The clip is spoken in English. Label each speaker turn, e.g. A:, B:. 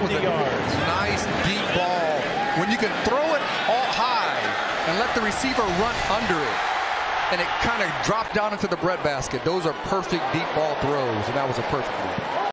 A: was a nice deep ball. When you can throw it all high and let the receiver run under it, and it kind of dropped down into the breadbasket. Those are perfect deep ball throws, and that was a perfect one.